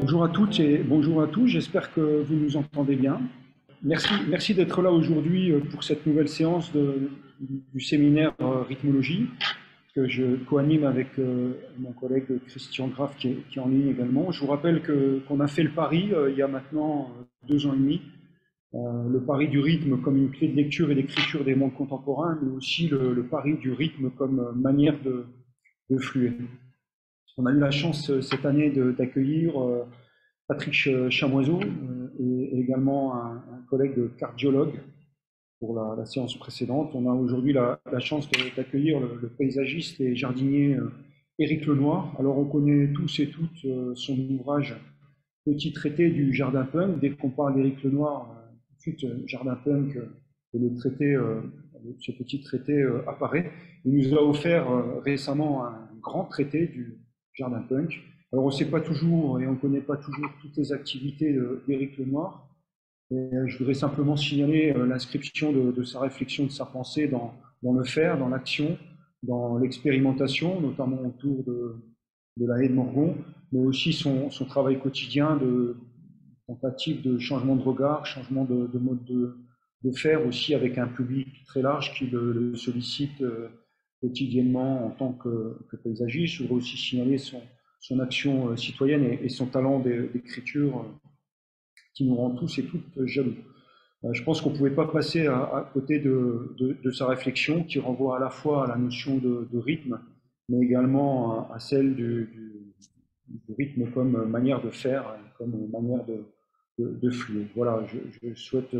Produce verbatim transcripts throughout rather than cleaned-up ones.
Bonjour à toutes et bonjour à tous, j'espère que vous nous entendez bien. Merci, merci d'être là aujourd'hui pour cette nouvelle séance de, du séminaire Rythmologie que je co-anime avec euh, mon collègue Christian Graff qui est, qui est en ligne également. Je vous rappelle que, qu'on a fait le pari euh, il y a maintenant deux ans et demi, euh, le pari du rythme comme une clé de lecture et d'écriture des mondes contemporains, mais aussi le, le pari du rythme comme manière de, de fluer. On a eu la chance cette année d'accueillir euh, Patrick Chamoiseau euh, et également un, un collègue cardiologue pour la, la séance précédente. On a aujourd'hui la, la chance d'accueillir le, le paysagiste et jardinier euh, Éric Lenoir. Alors on connaît tous et toutes euh, son ouvrage Petit traité du jardin punk. Dès qu'on parle d'Éric Lenoir, euh, tout de suite euh, jardin punk euh, et le traité, euh, ce petit traité euh, apparaît. Il nous a offert euh, récemment un grand traité du jardin punk. Alors on ne sait pas toujours et on ne connaît pas toujours toutes les activités d'Éric Lenoir. Et je voudrais simplement signaler l'inscription de, de sa réflexion, de sa pensée dans, dans le faire, dans l'action, dans l'expérimentation, notamment autour de, de la haie de Morgon, mais aussi son, son travail quotidien de tentative de changement de regard, changement de, de mode de, de faire aussi avec un public très large qui le, le sollicite quotidiennement en tant que, que paysagiste. Je voudrais aussi signaler son, son action citoyenne et, et son talent d'écriture qui nous rend tous et toutes jaloux. Je pense qu'on ne pouvait pas passer à, à côté de, de, de sa réflexion qui renvoie à la fois à la notion de, de rythme, mais également à, à celle du, du, du rythme comme manière de faire, comme manière de, de, de fluer. Voilà, je, je souhaite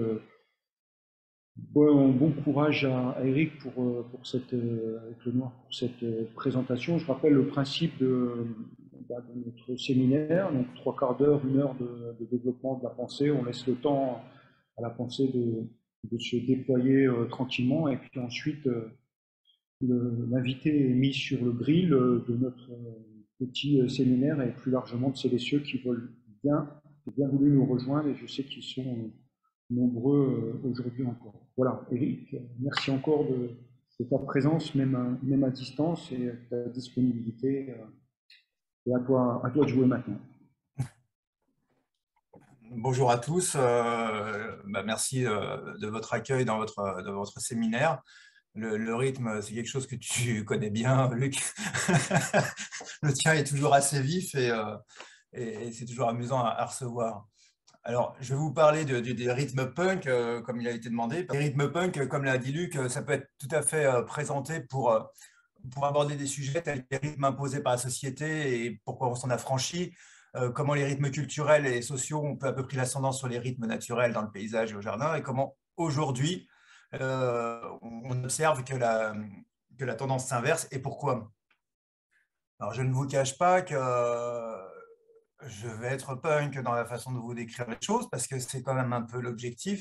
bon, bon courage à, à Eric pour, pour cette, avec le noir pour cette présentation. Je rappelle le principe de, de notre séminaire, donc trois quarts d'heure, une heure de, de développement de la pensée. On laisse le temps à la pensée de, de se déployer euh, tranquillement, et puis ensuite euh, l'invité est mis sur le grill euh, de notre euh, petit euh, séminaire, et plus largement de celles et ceux qui veulent bien, bien voulu nous rejoindre, et je sais qu'ils sont euh, nombreux euh, aujourd'hui encore. Voilà, Eric, merci encore de, de ta présence, même à, même à distance, et de ta disponibilité. Euh, et à toi, à toi de jouer maintenant. Bonjour à tous, euh, bah merci euh, de votre accueil dans votre, dans votre séminaire. Le, le rythme, c'est quelque chose que tu connais bien, Luc. Le tien est toujours assez vif et, euh, et, et c'est toujours amusant à, à recevoir. Alors, je vais vous parler de, de, des rythmes punk, euh, comme il a été demandé. Les rythmes punk, comme l'a dit Luc, ça peut être tout à fait euh, présenté pour, euh, pour aborder des sujets tels que les rythmes imposés par la société et pourquoi on s'en affranchit, euh, comment les rythmes culturels et sociaux ont peu à peu pris l'ascendance sur les rythmes naturels dans le paysage et au jardin, et comment aujourd'hui euh, on observe que la, que la tendance s'inverse et pourquoi. Alors, je ne vous cache pas que euh, je vais être punk dans la façon de vous décrire les choses parce que c'est quand même un peu l'objectif.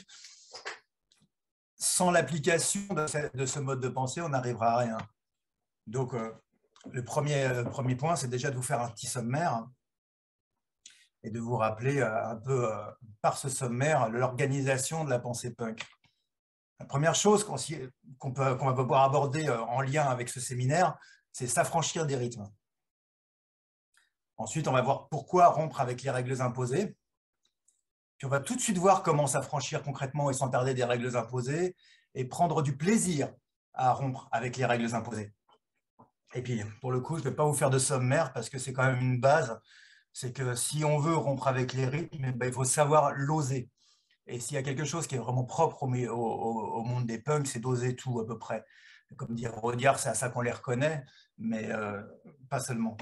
Sans l'application de, de ce mode de pensée, on n'arrivera à rien. Donc, euh, le premier, euh, premier point, c'est déjà de vous faire un petit sommaire et de vous rappeler euh, un peu euh, par ce sommaire l'organisation de la pensée punk. La première chose qu'on qu'on peut, qu'on va pouvoir aborder euh, en lien avec ce séminaire, c'est s'affranchir des rythmes. Ensuite, on va voir pourquoi rompre avec les règles imposées. Puis on va tout de suite voir comment s'affranchir concrètement et s'emparer des règles imposées et prendre du plaisir à rompre avec les règles imposées. Et puis, pour le coup, je ne vais pas vous faire de sommaire parce que c'est quand même une base. C'est que si on veut rompre avec les rythmes, ben, il faut savoir l'oser. Et s'il y a quelque chose qui est vraiment propre au, au, au monde des punks, c'est d'oser tout à peu près. Comme dire Rodiard, c'est à ça qu'on les reconnaît, mais euh, pas seulement.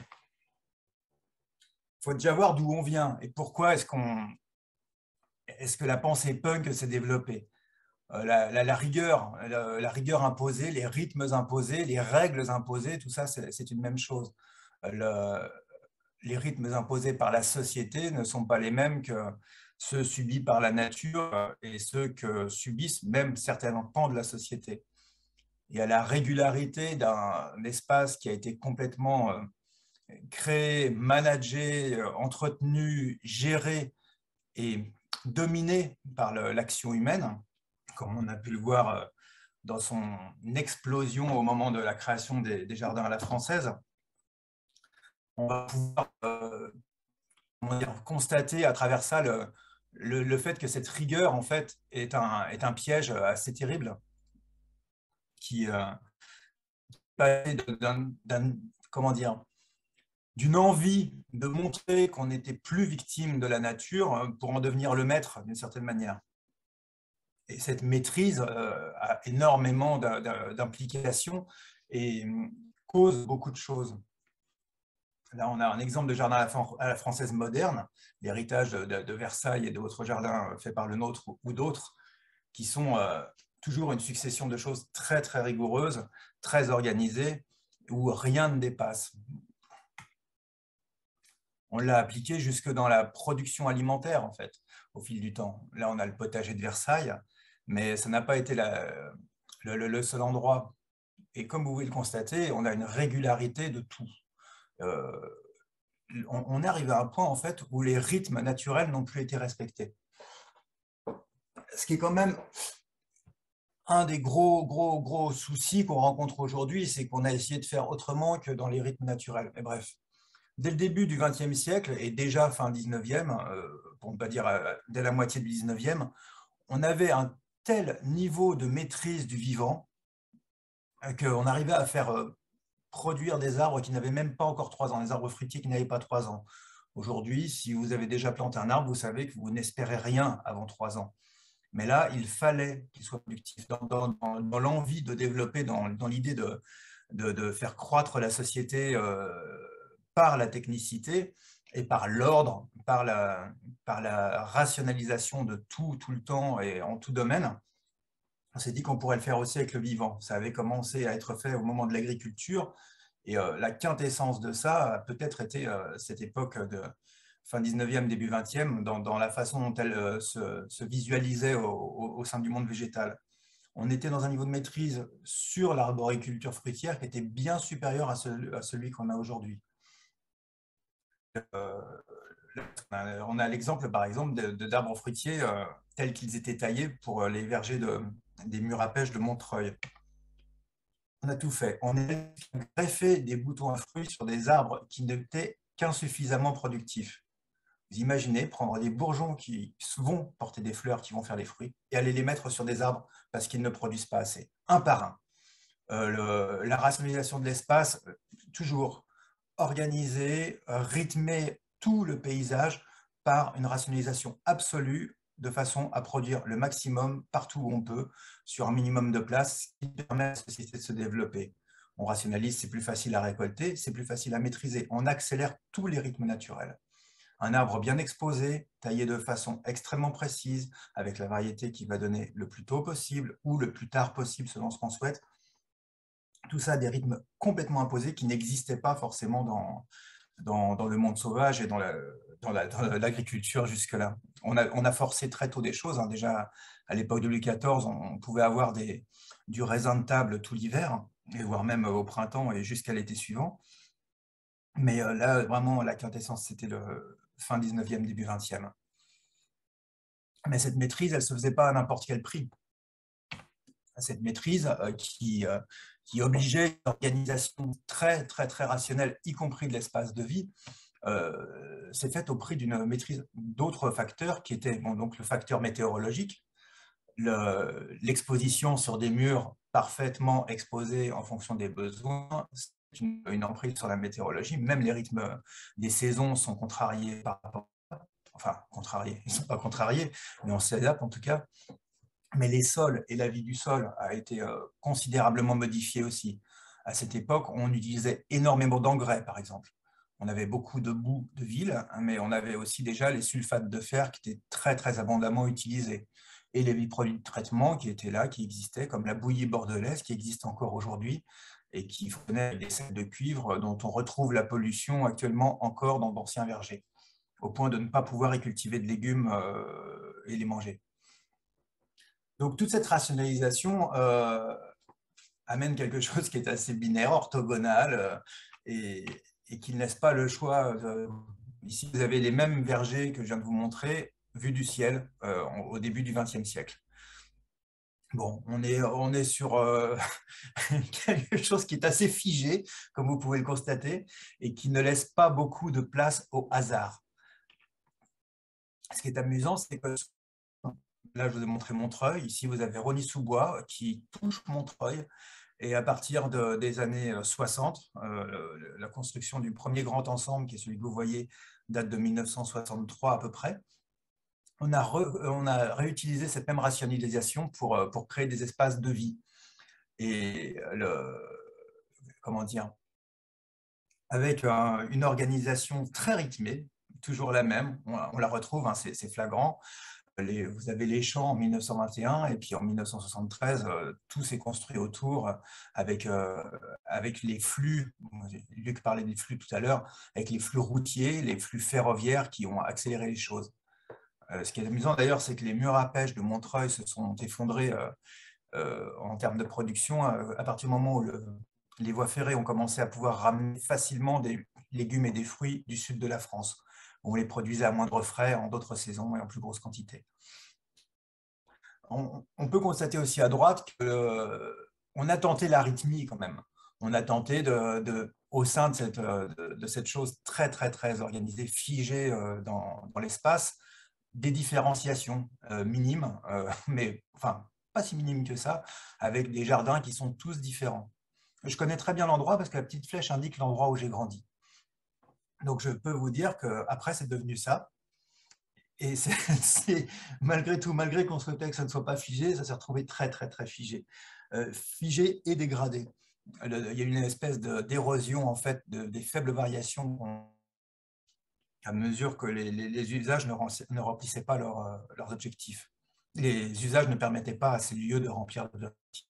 Il faut déjà voir d'où on vient et pourquoi est-ce qu'on, est-ce que la pensée punk s'est développée. Euh, la, la, la, rigueur, la, la rigueur imposée, les rythmes imposés, les règles imposées, tout ça, c'est une même chose. Le, les rythmes imposés par la société ne sont pas les mêmes que ceux subis par la nature et ceux que subissent même certains pans de la société. Il y a la régularité d'un espace qui a été complètement créé, managé, entretenu, géré et dominé par l'action humaine, comme on a pu le voir dans son explosion au moment de la création des, des jardins à la française. On va pouvoir euh, comment dire, constater à travers ça le, le, le fait que cette rigueur, en fait, est un, est un piège assez terrible qui euh, d'un, d'un, comment dire, d'une envie de montrer qu'on n'était plus victime de la nature pour en devenir le maître d'une certaine manière. Et cette maîtrise euh, a énormément d'implications et cause beaucoup de choses. Là, on a un exemple de jardin à la française moderne, l'héritage de, de, de Versailles et d'autres jardins faits par le nôtre ou d'autres, qui sont euh, toujours une succession de choses très, très rigoureuses, très organisées, où rien ne dépasse. On l'a appliqué jusque dans la production alimentaire, en fait, au fil du temps. Là, on a le potager de Versailles, mais ça n'a pas été la, le, le, le seul endroit. Et comme vous pouvez le constater, on a une régularité de tout. Euh, on, on arrive à un point, en fait, où les rythmes naturels n'ont plus été respectés. Ce qui est quand même un des gros, gros, gros soucis qu'on rencontre aujourd'hui, c'est qu'on a essayé de faire autrement que dans les rythmes naturels. Mais bref. Dès le début du vingtième siècle, et déjà fin dix-neuvième, euh, pour ne pas dire euh, dès la moitié du dix-neuvième, on avait un tel niveau de maîtrise du vivant euh, qu'on arrivait à faire euh, produire des arbres qui n'avaient même pas encore trois ans, des arbres fruitiers qui n'avaient pas trois ans. Aujourd'hui, si vous avez déjà planté un arbre, vous savez que vous n'espérez rien avant trois ans. Mais là, il fallait qu'il soit productif, dans, dans, dans l'envie de développer, dans, dans l'idée de, de, de faire croître la société euh, par la technicité et par l'ordre, par la, par la rationalisation de tout, tout le temps et en tout domaine. On s'est dit qu'on pourrait le faire aussi avec le vivant. Ça avait commencé à être fait au moment de l'agriculture et euh, la quintessence de ça a peut-être été euh, cette époque de fin dix-neuvième, début vingtième, dans, dans la façon dont elle euh, se, se visualisait au, au, au sein du monde végétal. On était dans un niveau de maîtrise sur l'arboriculture fruitière qui était bien supérieur à, ce, à celui qu'on a aujourd'hui. Euh, on a l'exemple, par exemple, d'arbres de, de, fruitiers euh, tels qu'ils étaient taillés pour les vergers de, des murs à pêche de Montreuil. On a tout fait. On a greffé des boutons à fruits sur des arbres qui n'étaient qu'insuffisamment productifs. Vous imaginez prendre des bourgeons qui vont porter des fleurs, qui vont faire des fruits, et aller les mettre sur des arbres parce qu'ils ne produisent pas assez, un par un. Euh, le, la rationalisation de l'espace, toujours organisée, rythmer tout le paysage par une rationalisation absolue de façon à produire le maximum partout où on peut, sur un minimum de place, qui permet à la société de se développer. On rationalise, c'est plus facile à récolter, c'est plus facile à maîtriser. On accélère tous les rythmes naturels. Un arbre bien exposé, taillé de façon extrêmement précise, avec la variété qui va donner le plus tôt possible ou le plus tard possible selon ce qu'on souhaite. Tout ça à des rythmes complètement imposés qui n'existaient pas forcément dans, dans, dans le monde sauvage et dans l'agriculture la, jusque-là. On a, on a forcé très tôt des choses. Hein. Déjà, à l'époque de Louis quatorze, on pouvait avoir des, du raisin de table tout l'hiver, et voire même au printemps et jusqu'à l'été suivant. Mais là, vraiment, la quintessence, c'était le fin dix-neuvième, début vingtième. Mais cette maîtrise, elle ne se faisait pas à n'importe quel prix. Cette maîtrise euh, qui, euh, qui obligeait une organisation très, très, très rationnelle, y compris de l'espace de vie, euh, s'est faite au prix d'une maîtrise d'autres facteurs qui étaient bon, donc le facteur météorologique, l'exposition le, sur des murs parfaitement exposés en fonction des besoins, c'est une, une emprise sur la météorologie. Même les rythmes des saisons sont contrariés par rapport à, enfin, contrariés, ils ne sont pas contrariés, mais on s'adapte en tout cas. Mais les sols et la vie du sol a été euh, considérablement modifiée aussi. À cette époque, on utilisait énormément d'engrais, par exemple. On avait beaucoup de boue de ville, mais on avait aussi déjà les sulfates de fer qui étaient très, très abondamment utilisés. Et les produits de traitement qui étaient là, qui existaient, comme la bouillie bordelaise, qui existe encore aujourd'hui, et qui fournait des sels de cuivre dont on retrouve la pollution actuellement encore dans d'anciens vergers, au point de ne pas pouvoir y cultiver de légumes euh, et les manger. Donc, toute cette rationalisation euh, amène quelque chose qui est assez binaire, orthogonal, euh, et, et qui ne laisse pas le choix. De... Ici, vous avez les mêmes vergers que je viens de vous montrer, vus du ciel, euh, au début du vingtième siècle. Bon, on est, on est sur euh, quelque chose qui est assez figé, comme vous pouvez le constater, et qui ne laisse pas beaucoup de place au hasard. Ce qui est amusant, c'est que là, je vous ai montré Montreuil. Ici, vous avez Rosny-sous-Bois qui touche Montreuil. Et à partir de, des années soixante, euh, la construction du premier grand ensemble, qui est celui que vous voyez, date de mille neuf cent soixante-trois à peu près. On a, re, on a réutilisé cette même rationalisation pour, pour créer des espaces de vie. Et le, comment dire, avec un, une organisation très rythmée, toujours la même, on, on la retrouve, hein, c'est flagrant. Les, vous avez les champs en mille neuf cent vingt et un, et puis en mille neuf cent soixante-treize, euh, tout s'est construit autour avec, euh, avec les flux, Luc parlait des flux tout à l'heure, avec les flux routiers, les flux ferroviaires qui ont accéléré les choses. Euh, ce qui est amusant d'ailleurs, c'est que les murs à pêche de Montreuil se sont effondrés euh, euh, en termes de production euh, à partir du moment où le, les voies ferrées ont commencé à pouvoir ramener facilement des légumes et des fruits du sud de la France. On les produisait à moindre frais, en d'autres saisons et en plus grosse quantité. On, on peut constater aussi à droite qu'on euh, a tenté l'arythmie quand même. On a tenté, de, de, au sein de cette, de, de cette chose très, très, très organisée, figée euh, dans, dans l'espace, des différenciations euh, minimes, euh, mais enfin, pas si minimes que ça, avec des jardins qui sont tous différents. Je connais très bien l'endroit parce que la petite flèche indique l'endroit où j'ai grandi. Donc, je peux vous dire qu'après, c'est devenu ça. Et c'est malgré tout, malgré qu'on souhaitait que ça ne soit pas figé, ça s'est retrouvé très, très, très figé. Euh, figé et dégradé. Le, il y a une espèce d'érosion, en fait, de, des faibles variations à mesure que les, les, les usages ne, ne remplissaient pas leur, euh, leurs objectifs. Les usages ne permettaient pas à ces lieux de remplir leurs objectifs.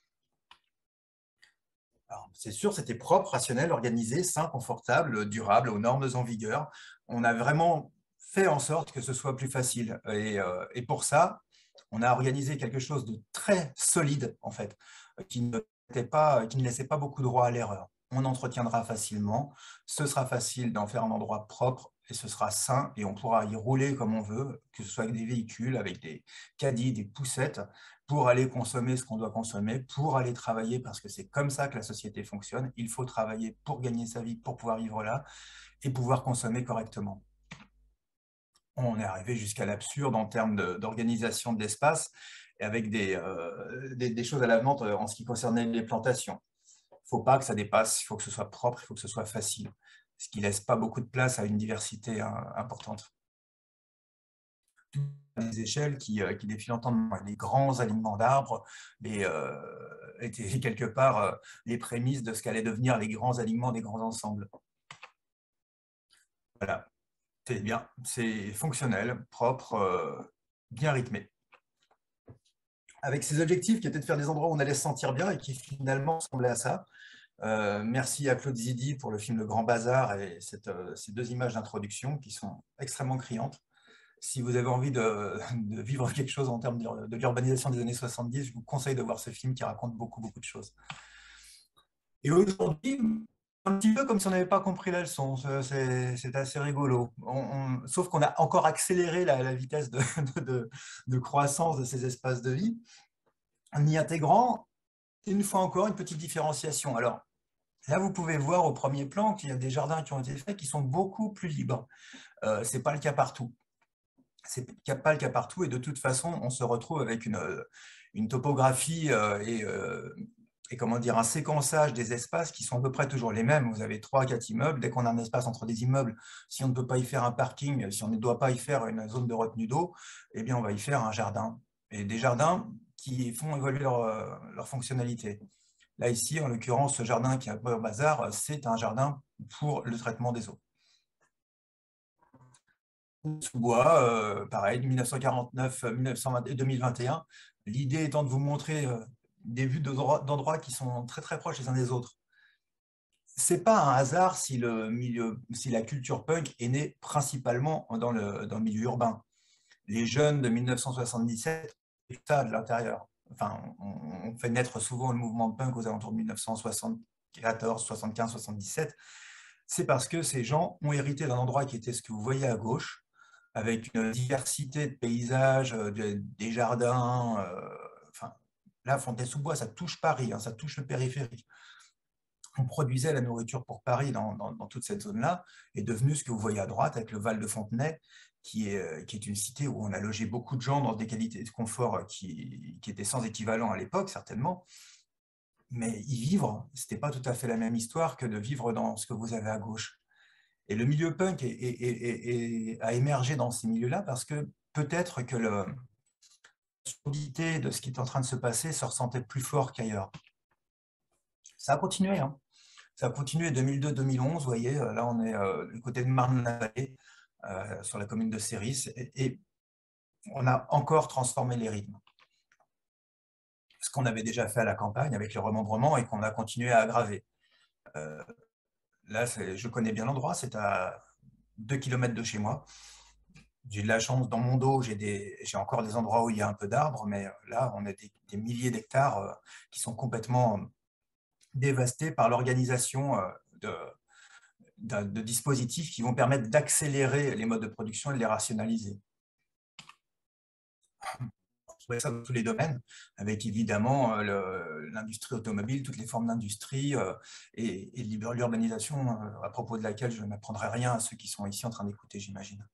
C'est sûr, c'était propre, rationnel, organisé, sain, confortable, durable, aux normes en vigueur. On a vraiment fait en sorte que ce soit plus facile. Et, euh, et pour ça, on a organisé quelque chose de très solide, en fait, qui ne, pas, qui ne laissait pas beaucoup de droit à l'erreur. On entretiendra facilement, ce sera facile d'en faire un endroit propre, et ce sera sain, et on pourra y rouler comme on veut, que ce soit avec des véhicules, avec des caddies, des poussettes, pour aller consommer ce qu'on doit consommer, pour aller travailler, parce que c'est comme ça que la société fonctionne. Il faut travailler pour gagner sa vie, pour pouvoir vivre là, et pouvoir consommer correctement. On est arrivé jusqu'à l'absurde en termes d'organisation de, de l'espace, avec des, euh, des, des choses à l'avenant en ce qui concernait les plantations. Il ne faut pas que ça dépasse, il faut que ce soit propre, il faut que ce soit facile, ce qui ne laisse pas beaucoup de place à une diversité hein, importante. Des échelles qui, euh, qui défilent en temps, les grands alignements d'arbres euh, étaient quelque part euh, les prémices de ce qu'allaient devenir les grands alignements des grands ensembles. Voilà, c'est bien, c'est fonctionnel, propre, euh, bien rythmé. Avec ces objectifs qui étaient de faire des endroits où on allait se sentir bien et qui finalement ressemblaient à ça. Euh, merci à Claude Zidi pour le film Le Grand Bazar et cette, euh, ces deux images d'introduction qui sont extrêmement criantes. Si vous avez envie de, de vivre quelque chose en termes de, de l'urbanisation des années soixante-dix, je vous conseille de voir ce film qui raconte beaucoup, beaucoup de choses. Et aujourd'hui, un petit peu comme si on n'avait pas compris la leçon, c'est assez rigolo. On, on, sauf qu'on a encore accéléré la, la vitesse de, de, de croissance de ces espaces de vie, en y intégrant, une fois encore, une petite différenciation. Alors, là, vous pouvez voir au premier plan qu'il y a des jardins qui ont été faits qui sont beaucoup plus libres. Euh, ce n'est pas le cas partout. C'est pas le cas partout et de toute façon, on se retrouve avec une, une topographie et, et comment dire, un séquençage des espaces qui sont à peu près toujours les mêmes. Vous avez trois, quatre immeubles. Dès qu'on a un espace entre des immeubles, si on ne peut pas y faire un parking, si on ne doit pas y faire une zone de retenue d'eau, eh bien, on va y faire un jardin. Et des jardins qui font évoluer leur, leur fonctionnalité. Là, ici, en l'occurrence, ce jardin qui est à Beurre-Bazar, c'est un jardin pour le traitement des eaux. Sous-Bois, euh, pareil, mille neuf cent quarante-neuf à deux mille vingt et un. L'idée étant de vous montrer euh, des vues d'endroits qui sont très très proches les uns des autres. C'est pas un hasard si, le milieu, si la culture punk est née principalement dans le, dans le milieu urbain. Les jeunes de mille neuf cent soixante-dix-sept, ça de l'intérieur. Enfin, on, on fait naître souvent le mouvement de punk aux alentours de mille neuf cent soixante-quatorze, soixante-quinze, soixante-dix-sept. C'est parce que ces gens ont hérité d'un endroit qui était ce que vous voyez à gauche, avec une diversité de paysages, de, des jardins. Euh, enfin, là, Fontaine-sous-Bois, ça touche Paris, hein, ça touche le périphérique. on produisait la nourriture pour Paris dans, dans, dans toute cette zone-là, est devenu ce que vous voyez à droite avec le Val de Fontenay, qui est, qui est une cité où on a logé beaucoup de gens dans des qualités de confort qui, qui étaient sans équivalent à l'époque, certainement. Mais y vivre, ce n'était pas tout à fait la même histoire que de vivre dans ce que vous avez à gauche. Et le milieu punk est, est, est, est, a émergé dans ces milieux-là parce que peut-être que le, la surdité de ce qui est en train de se passer se ressentait plus fort qu'ailleurs. Ça a continué, hein. Ça a continué deux mille deux deux mille onze, vous voyez, là on est euh, du côté de Marne-la-Vallée, euh, sur la commune de Céris, et, et on a encore transformé les rythmes. Ce qu'on avait déjà fait à la campagne avec le remembrement et qu'on a continué à aggraver. Euh, là, je connais bien l'endroit, c'est à deux kilomètres de chez moi. J'ai de la chance, dans mon dos, j'ai encore des endroits où il y a un peu d'arbres, mais là, on a des, des milliers d'hectares euh, qui sont complètement dévastés par l'organisation euh, de, de, de dispositifs qui vont permettre d'accélérer les modes de production et de les rationaliser. On trouvait ça dans tous les domaines, avec évidemment euh, l'industrie automobile, toutes les formes d'industrie euh, et, et l'urbanisation, euh, à propos de laquelle je n'apprendrai rien à ceux qui sont ici en train d'écouter, j'imagine.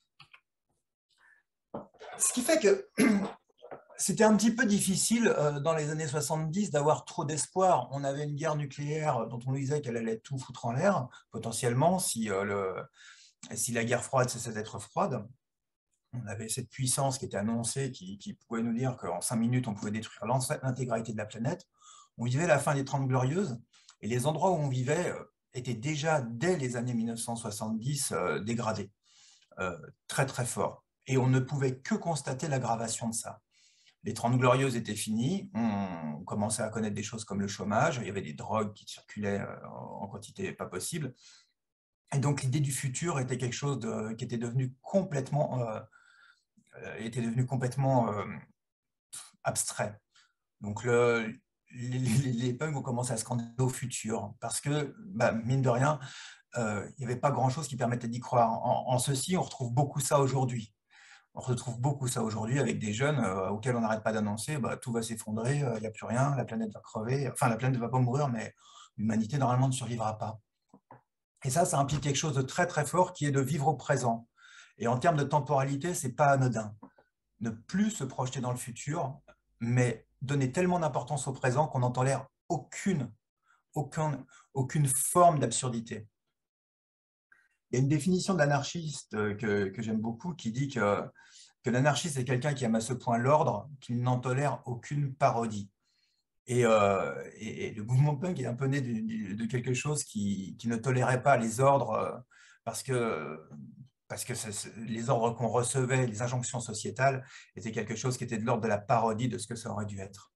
Ce qui fait que c'était un petit peu difficile euh, dans les années soixante-dix d'avoir trop d'espoir. On avait une guerre nucléaire dont on nous disait qu'elle allait tout foutre en l'air, potentiellement, si, euh, le, si la guerre froide cessait d'être froide. On avait cette puissance qui était annoncée, qui, qui pouvait nous dire qu'en cinq minutes, on pouvait détruire l'intégralité de la planète. On vivait la fin des Trente Glorieuses, et les endroits où on vivait euh, étaient déjà, dès les années mille neuf cent soixante-dix, euh, dégradés, euh, très très fort. Et on ne pouvait que constater l'aggravation de ça. Les Trente Glorieuses étaient finies, on commençait à connaître des choses comme le chômage, il y avait des drogues qui circulaient euh, en quantité pas possible. Et donc l'idée du futur était quelque chose de, qui était devenu complètement... Euh, était devenu complètement euh, abstrait. Donc, le, les, les, les punks ont commencé à se candidater au futur parce que, bah, mine de rien, euh, il n'y avait pas grand-chose qui permettait d'y croire. En, en ceci, on retrouve beaucoup ça aujourd'hui. On retrouve beaucoup ça aujourd'hui avec des jeunes euh, auxquels on n'arrête pas d'annoncer bah, tout va s'effondrer, il euh, n'y a plus rien, la planète va crever. Enfin, la planète ne va pas mourir, mais l'humanité, normalement, ne survivra pas. Et ça, ça implique quelque chose de très, très fort qui est de vivre au présent. Et en termes de temporalité, ce n'est pas anodin. Ne plus se projeter dans le futur, mais donner tellement d'importance au présent qu'on n'en tolère aucune, aucun, aucune forme d'absurdité. Il y a une définition d'anarchiste que, que j'aime beaucoup qui dit que, que l'anarchiste est quelqu'un qui aime à ce point l'ordre qu'il n'en tolère aucune parodie. Et, euh, et, et le mouvement punk est un peu né de, de quelque chose qui, qui ne tolérait pas les ordres parce que parce que les ordres qu'on recevait, les injonctions sociétales, étaient quelque chose qui était de l'ordre de la parodie de ce que ça aurait dû être.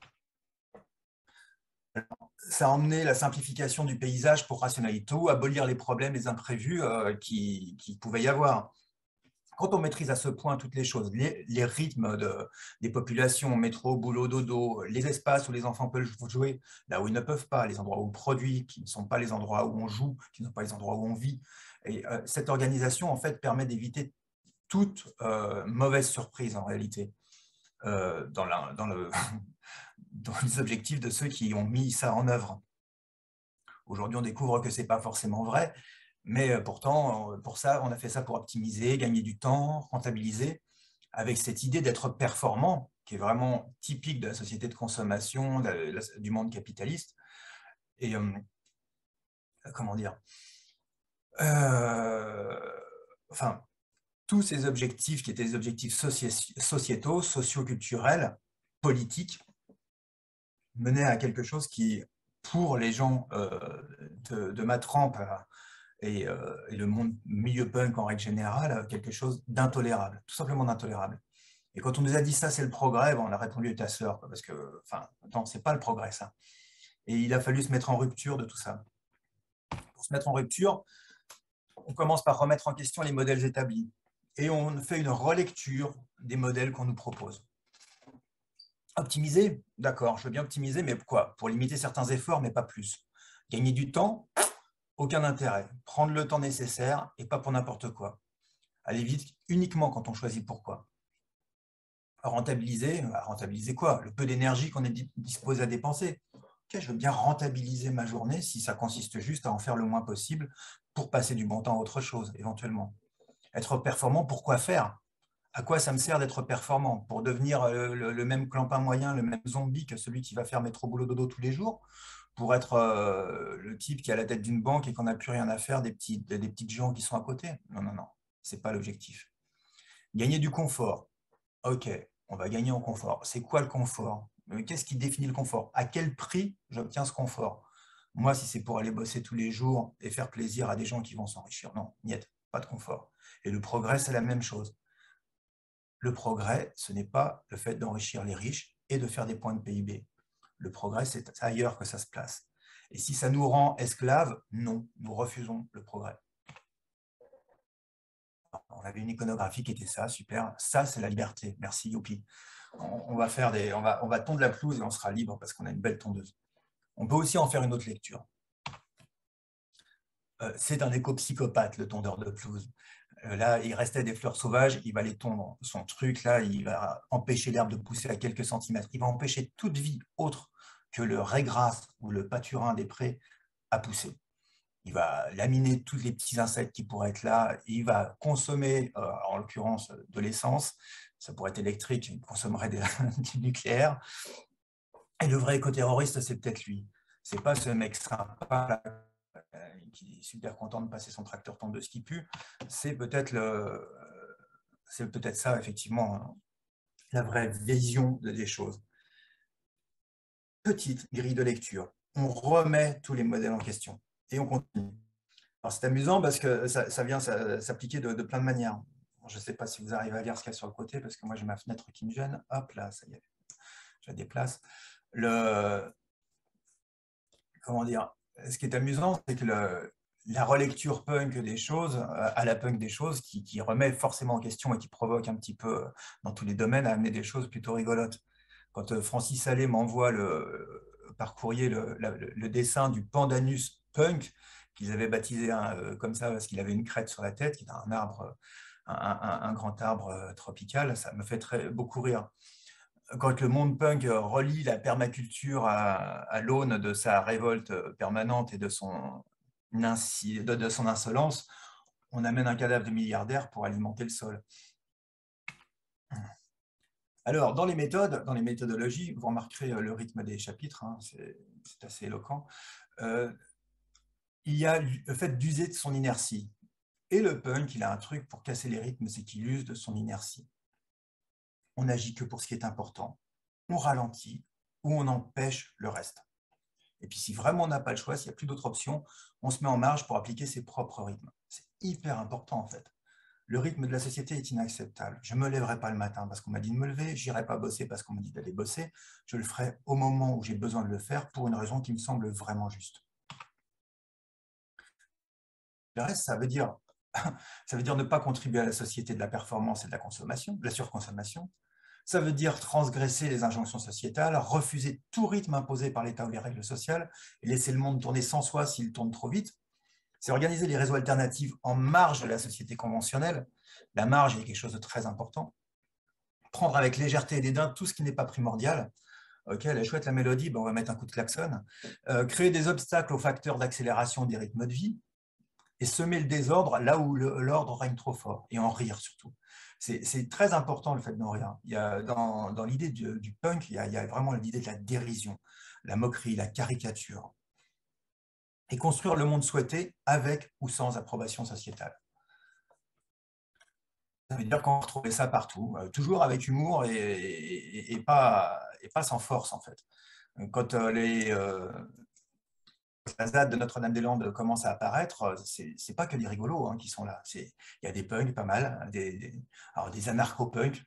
Ça a emmené la simplification du paysage pour rationaliser tout, abolir les problèmes, les imprévus euh, qui, qui pouvaient y avoir. Quand on maîtrise à ce point toutes les choses, les, les rythmes de, des populations, métro, boulot, dodo, les espaces où les enfants peuvent jouer, là où ils ne peuvent pas, les endroits où on produit, qui ne sont pas les endroits où on joue, qui ne sont pas les endroits où on vit. Et euh, cette organisation, en fait, permet d'éviter toute euh, mauvaise surprise, en réalité, euh, dans, la, dans, le, dans les objectifs de ceux qui ont mis ça en œuvre. Aujourd'hui, on découvre que ce n'est pas forcément vrai, mais pourtant, pour ça, on a fait ça pour optimiser, gagner du temps, rentabiliser, avec cette idée d'être performant, qui est vraiment typique de la société de consommation, de la, du monde capitaliste. Et euh, comment dire euh, Enfin, tous ces objectifs qui étaient des objectifs sociétaux, socio-culturels, politiques, menaient à quelque chose qui, pour les gens euh, de, de ma trempe, Et, euh, et le monde milieu punk en règle générale, quelque chose d'intolérable, tout simplement d'intolérable. Et quand on nous a dit ça, c'est le progrès, bon, on a répondu à ta sœur, parce que, enfin, attends, c'est pas le progrès, ça. Et il a fallu se mettre en rupture de tout ça. Pour se mettre en rupture, on commence par remettre en question les modèles établis. Et on fait une relecture des modèles qu'on nous propose. Optimiser, d'accord, je veux bien optimiser, mais quoi? Pour limiter certains efforts, mais pas plus. Gagner du temps, aucun intérêt. Prendre le temps nécessaire et pas pour n'importe quoi. Aller vite uniquement quand on choisit pourquoi. Rentabiliser, rentabiliser quoi? Le peu d'énergie qu'on est disposé à dépenser. Ok, je veux bien rentabiliser ma journée si ça consiste juste à en faire le moins possible pour passer du bon temps à autre chose, éventuellement. Être performant, pourquoi faire? À quoi ça me sert d'être performant? Pour devenir le, le, le même clampin moyen, le même zombie que celui qui va faire métro boulot dodo tous les jours? Pour être euh, le type qui est à la tête d'une banque et qu'on n'a plus rien à faire des, petits, des, des petites gens qui sont à côté? Non, non, non, ce n'est pas l'objectif. Gagner du confort. Ok, on va gagner en confort. C'est quoi le confort? Qu'est-ce qui définit le confort? À quel prix j'obtiens ce confort? Moi, si c'est pour aller bosser tous les jours et faire plaisir à des gens qui vont s'enrichir, non, niet, pas de confort. Et le progrès, c'est la même chose. Le progrès, ce n'est pas le fait d'enrichir les riches et de faire des points de P I B. Le progrès, c'est ailleurs que ça se place. Et si ça nous rend esclaves, non, nous refusons le progrès. On avait une iconographie qui était ça, super. Ça, c'est la liberté. Merci, youpi. On, on va faire des, on va, on va tondre la pelouse et on sera libre parce qu'on a une belle tondeuse. On peut aussi en faire une autre lecture. Euh, c'est un éco-psychopathe, le tondeur de pelouse. Euh, là, il restait des fleurs sauvages, il va les tondre. Son truc, là, il va empêcher l'herbe de pousser à quelques centimètres. Il va empêcher toute vie autre que le raigrasse ou le pâturin des prés à pousser. Il va laminer tous les petits insectes qui pourraient être là. Il va consommer, euh, en l'occurrence, de l'essence. Ça pourrait être électrique, il consommerait des, du nucléaire. Et le vrai éco-terroriste, c'est peut-être lui. C'est pas ce mec sympa là, qui est super content de passer son tracteur tondeuse qui pue. C'est peut-être le, c'est peut-être ça, effectivement, la vraie vision des choses. Petite grille de lecture. On remet tous les modèles en question et on continue. Alors, c'est amusant parce que ça, ça vient s'appliquer de, de plein de manières. Je ne sais pas si vous arrivez à lire ce qu'il y a sur le côté, parce que moi, j'ai ma fenêtre qui me gêne. Hop, là, ça y est, je la déplace. Le, comment dire, ce qui est amusant, c'est que le, la relecture punk des choses, à la punk des choses, qui, qui remet forcément en question et qui provoque un petit peu, dans tous les domaines, à amener des choses plutôt rigolotes. Quand Francis Allais m'envoie le, par courrier le, le, le dessin du pandanus punk, qu'ils avaient baptisé hein, comme ça parce qu'il avait une crête sur la tête, qui est un arbre, un, un, un grand arbre tropical, ça me fait très, beaucoup rire. Quand le monde punk relie la permaculture à, à l'aune de sa révolte permanente et de son, de, de son insolence, on amène un cadavre de milliardaire pour alimenter le sol. Alors, dans les méthodes, dans les méthodologies, vous remarquerez le rythme des chapitres, hein, c'est assez éloquent. Euh, il y a le fait d'user de son inertie. Et le punk, il a un truc pour casser les rythmes, c'est qu'il use de son inertie. On n'agit que pour ce qui est important. On ralentit ou on empêche le reste. Et puis, si vraiment on n'a pas le choix, s'il n'y a plus d'autres options, on se met en marge pour appliquer ses propres rythmes. C'est hyper important, en fait. Le rythme de la société est inacceptable. Je ne me lèverai pas le matin parce qu'on m'a dit de me lever, je n'irai pas bosser parce qu'on m'a dit d'aller bosser. Je le ferai au moment où j'ai besoin de le faire pour une raison qui me semble vraiment juste. Le reste, ça veut dire, ça veut dire ne pas contribuer à la société de la performance et de la consommation, de la surconsommation. Ça veut dire transgresser les injonctions sociétales, refuser tout rythme imposé par l'État ou les règles sociales et laisser le monde tourner sans soi s'il tourne trop vite. C'est organiser les réseaux alternatifs en marge de la société conventionnelle. La marge est quelque chose de très important. Prendre avec légèreté et dédain tout ce qui n'est pas primordial. Ok, elle est chouette la mélodie, ben on va mettre un coup de klaxon. Euh, créer des obstacles aux facteurs d'accélération des rythmes de vie et semer le désordre là où l'ordre règne trop fort et en rire surtout. C'est très important le fait d'en rire. Il y a, dans dans l'idée du, du punk, il y, a, il y a vraiment l'idée de la dérision, la moquerie, la caricature. Et construire le monde souhaité avec ou sans approbation sociétale. Ça veut dire qu'on retrouvait ça partout, euh, toujours avec humour et, et, et, pas, et pas sans force, en fait. Quand euh, les euh, la Z A D de Notre-Dame-des-Landes commence à apparaître, c'est pas que des rigolos hein, qui sont là. Il y a des punks, pas mal, des, des, alors des anarcho-punks,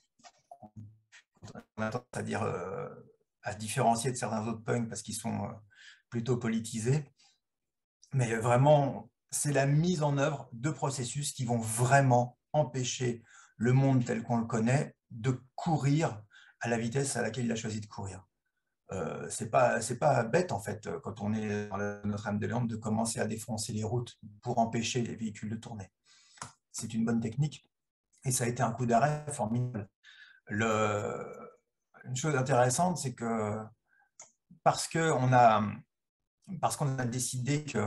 on a tendance à dire, euh, à se différencier de certains autres punks parce qu'ils sont euh, plutôt politisés. Mais vraiment, c'est la mise en œuvre de processus qui vont vraiment empêcher le monde tel qu'on le connaît de courir à la vitesse à laquelle il a choisi de courir. Euh, c'est pas, c'est pas bête, en fait, quand on est dans Notre-Dame-des-Landes, de commencer à défoncer les routes pour empêcher les véhicules de tourner. C'est une bonne technique et ça a été un coup d'arrêt formidable. Le... Une chose intéressante, c'est que parce qu'on a, parce qu'on a décidé que,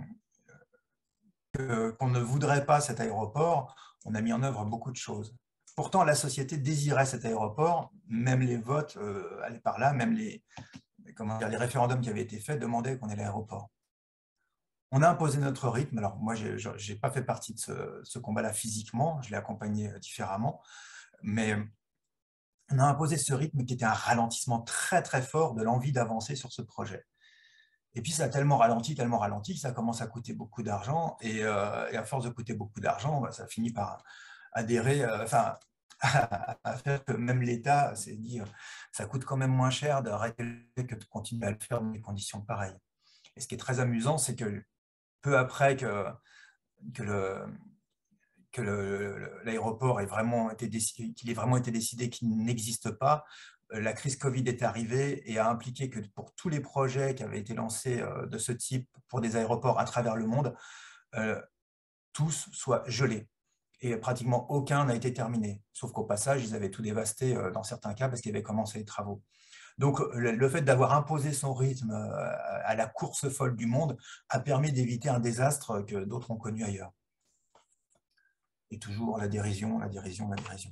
que, qu'on ne voudrait pas cet aéroport, on a mis en œuvre beaucoup de choses. Pourtant, la société désirait cet aéroport, même les votes euh, allaient par là, même les, comment dire, les référendums qui avaient été faits demandaient qu'on ait l'aéroport. On a imposé notre rythme. Alors moi, je n'ai pas fait partie de ce, ce combat-là physiquement, je l'ai accompagné différemment, mais on a imposé ce rythme qui était un ralentissement très très fort de l'envie d'avancer sur ce projet. Et puis ça a tellement ralenti, tellement ralenti, que ça commence à coûter beaucoup d'argent, et, euh, et à force de coûter beaucoup d'argent, bah, ça finit par adhérer, euh, enfin, à, à faire que même l'État s'est dit, euh, ça coûte quand même moins cher d'arrêter que de continuer à le faire dans des conditions pareilles. Et ce qui est très amusant, c'est que peu après que, que le que l'aéroport ait vraiment été décidé, qu'il ait vraiment été décidé qu'il n'existe pas, la crise Covid est arrivée et a impliqué que pour tous les projets qui avaient été lancés de ce type pour des aéroports à travers le monde, euh, tous soient gelés. Et pratiquement aucun n'a été terminé. Sauf qu'au passage, ils avaient tout dévasté dans certains cas parce qu'ils avaient commencé les travaux. Donc, le fait d'avoir imposé son rythme à la course folle du monde a permis d'éviter un désastre que d'autres ont connu ailleurs. Et toujours la dérision, la dérision, la dérision.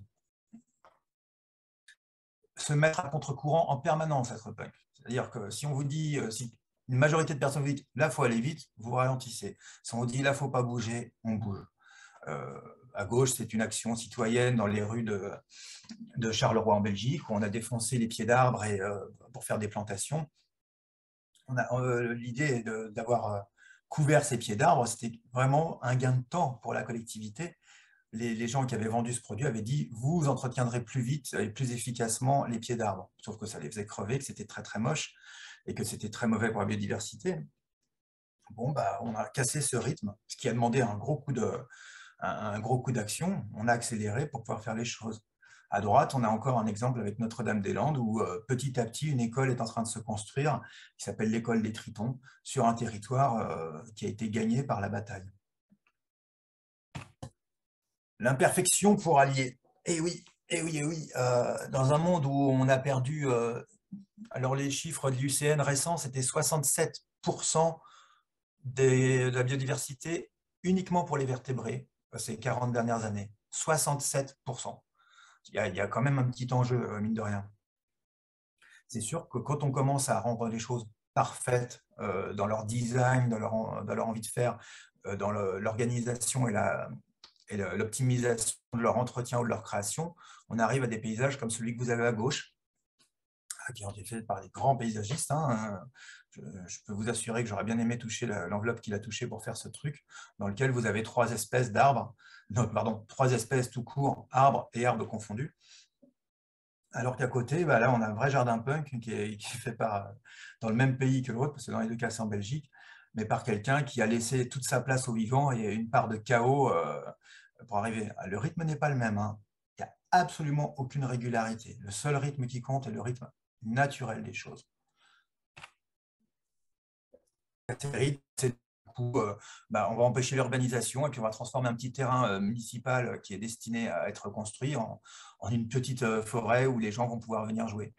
Se mettre à contre-courant en permanence, être punk. C'est-à-dire que si on vous dit, si une majorité de personnes vous dit là, il faut aller vite, vous ralentissez. Si on vous dit là, il ne faut pas bouger, on bouge. Euh, à gauche, c'est une action citoyenne dans les rues de, de Charleroi en Belgique, où on a défoncé les pieds d'arbres et, euh, pour faire des plantations. Euh, L'idée d'avoir euh, couvert ces pieds d'arbres, c'était vraiment un gain de temps pour la collectivité. Les, les gens qui avaient vendu ce produit avaient dit « vous entretiendrez plus vite et plus efficacement les pieds d'arbres ». Sauf que ça les faisait crever, que c'était très très moche et que c'était très mauvais pour la biodiversité. Bon, bah, on a cassé ce rythme, ce qui a demandé un gros coup de, un, un gros coup d'action. On a accéléré pour pouvoir faire les choses. À droite, on a encore un exemple avec Notre-Dame-des-Landes où euh, petit à petit, une école est en train de se construire qui s'appelle l'école des Tritons sur un territoire euh, qui a été gagné par la bataille. L'imperfection pour allier. Eh oui, eh oui, eh oui. Euh, dans un monde où on a perdu, euh, alors les chiffres de l'U C N récents, c'était soixante-sept pour cent des, de la biodiversité uniquement pour les vertébrés ces quarante dernières années. soixante-sept pour cent. Il y a, il y a quand même un petit enjeu, mine de rien. C'est sûr que quand on commence à rendre les choses parfaites euh, dans leur design, dans leur, dans leur envie de faire, euh, dans l'organisation et la et l'optimisation de leur entretien ou de leur création, on arrive à des paysages comme celui que vous avez à gauche, qui ont été faits par des grands paysagistes. Hein. Je, je peux vous assurer que j'aurais bien aimé toucher l'enveloppe qu'il a touchée pour faire ce truc, dans lequel vous avez trois espèces d'arbres, pardon, trois espèces tout court, arbres et herbes confondus. Alors qu'à côté, bah là, on a un vrai jardin punk qui est, qui est fait par, dans le même pays que l'autre, parce que dans les deux cas, c'est en Belgique, mais par quelqu'un qui a laissé toute sa place aux vivants et une part de chaos euh, pour arriver. Le rythme n'est pas le même. Hein. Il n'y a absolument aucune régularité. Le seul rythme qui compte est le rythme naturel des choses. C'est coup, euh, bah, on va empêcher l'urbanisation et puis on va transformer un petit terrain euh, municipal qui est destiné à être construit en, en une petite euh, forêt où les gens vont pouvoir venir jouer.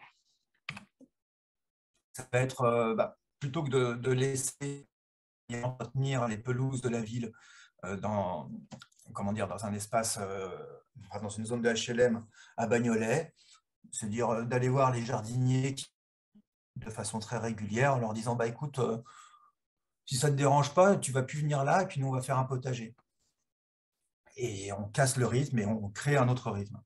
Ça va être, euh, bah, plutôt que de, de laisser entretenir les pelouses de la ville euh, dans, comment dire, dans un espace, euh, dans une zone de H L M à Bagnolet, c'est-à-dire euh, d'aller voir les jardiniers qui, de façon très régulière en leur disant bah, « écoute, euh, si ça ne te dérange pas, tu ne vas plus venir là et puis nous, on va faire un potager. » Et on casse le rythme et on crée un autre rythme.